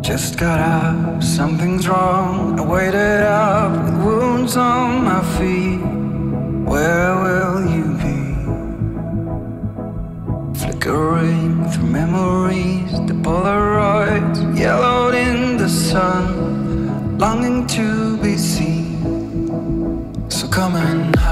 Just got up, something's wrong. I waited up with wounds on my feet. Where will you be? Flickering through memories, the Polaroids yellowed in the sun, longing to be seen. So come and